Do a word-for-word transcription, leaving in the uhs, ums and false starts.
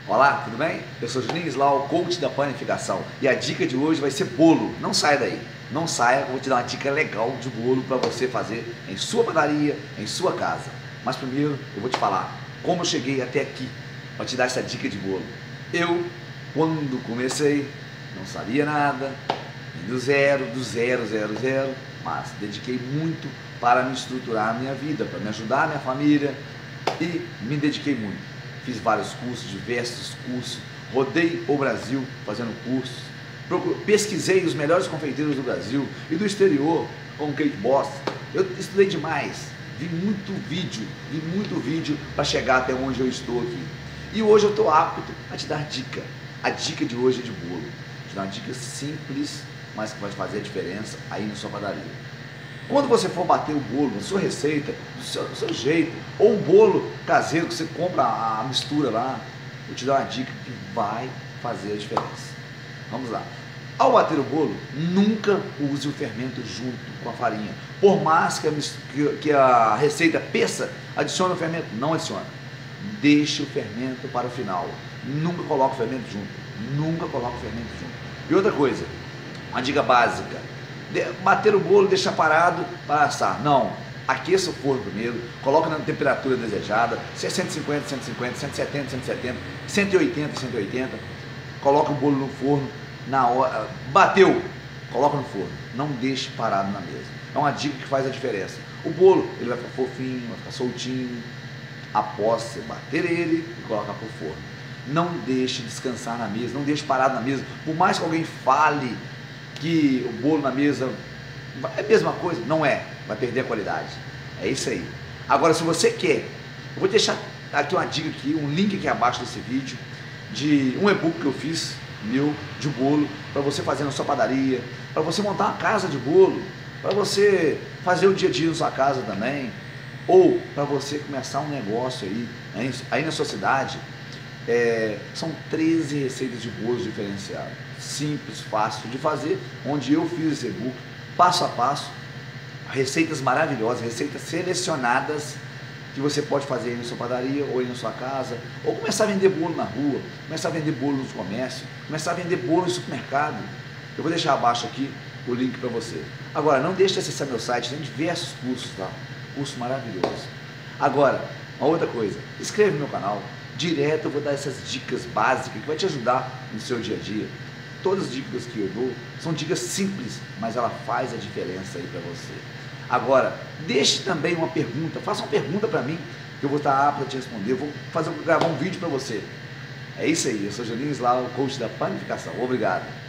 Olá, tudo bem? Eu sou Juninho Islau, coach da panificação, e a dica de hoje vai ser bolo. Não saia daí, não saia, eu vou te dar uma dica legal de bolo para você fazer em sua padaria, em sua casa. Mas primeiro eu vou te falar como eu cheguei até aqui para te dar essa dica de bolo. Eu, quando comecei, não sabia nada, do zero, do zero, zero, zero, mas dediquei muito para me estruturar a minha vida, para me ajudar a minha família e me dediquei muito. Fiz vários cursos, diversos cursos, rodei o Brasil fazendo cursos, pesquisei os melhores confeiteiros do Brasil e do exterior, como Cake Boss. Eu estudei demais, vi muito vídeo, vi muito vídeo para chegar até onde eu estou aqui. E hoje eu estou apto a te dar dica. A dica de hoje é de bolo. Vou te dar uma dica simples, mas que vai fazer a diferença aí na sua padaria. Quando você for bater o bolo, a sua receita, do seu, do seu jeito, ou o bolo caseiro que você compra a mistura lá, vou te dar uma dica que vai fazer a diferença. Vamos lá. Ao bater o bolo, nunca use o fermento junto com a farinha. Por mais que a, que, que a receita peça, adicione o fermento, não adiciona. Deixe o fermento para o final. Nunca coloque o fermento junto. Nunca coloque o fermento junto. E outra coisa, uma dica básica. Bater o bolo, deixar parado para assar. Não, aqueça o forno primeiro, coloca na temperatura desejada, se é cento e cinquenta, cento e cinquenta, cento e setenta, cento e setenta, cento e oitenta, cento e oitenta, coloca o bolo no forno, na hora, bateu, coloca no forno, não deixe parado na mesa. É uma dica que faz a diferença. O bolo, ele vai ficar fofinho, vai ficar soltinho, após você bater ele e colocar para o forno. Não deixe descansar na mesa, não deixe parado na mesa, por mais que alguém fale que o bolo na mesa é a mesma coisa, não é, vai perder a qualidade. É isso aí. Agora, se você quer, eu vou deixar aqui uma dica aqui, um link aqui abaixo desse vídeo de um e-book que eu fiz meu de bolo para você fazer na sua padaria, para você montar uma casa de bolo, para você fazer o dia a dia na sua casa também, ou para você começar um negócio aí, aí na sua cidade. É, são treze receitas de bolos diferenciados, simples, fácil de fazer, onde eu fiz esse e-book, passo a passo, receitas maravilhosas, receitas selecionadas, que você pode fazer aí na sua padaria, ou aí na sua casa, ou começar a vender bolo na rua, começar a vender bolo no comércio, começar a vender bolo no supermercado. Eu vou deixar abaixo aqui o link para você. Agora, não deixe de acessar meu site, tem diversos cursos lá, curso maravilhoso. Agora, uma outra coisa, inscreva no meu canal. Direto eu vou dar essas dicas básicas que vai te ajudar no seu dia a dia. Todas as dicas que eu dou são dicas simples, mas ela faz a diferença aí para você. Agora, deixe também uma pergunta, faça uma pergunta para mim, que eu vou estar apto a te responder. Eu vou fazer, gravar um vídeo para você. É isso aí, eu sou Juninho Islau, coach da panificação. Obrigado.